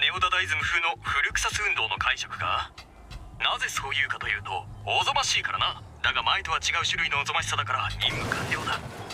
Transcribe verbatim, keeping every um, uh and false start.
ネオダダイズム風のフルクサス運動の解釈か。なぜそう言うかというと、おぞましいからな。だが前とは違う種類のおぞましさだから任務完了だ。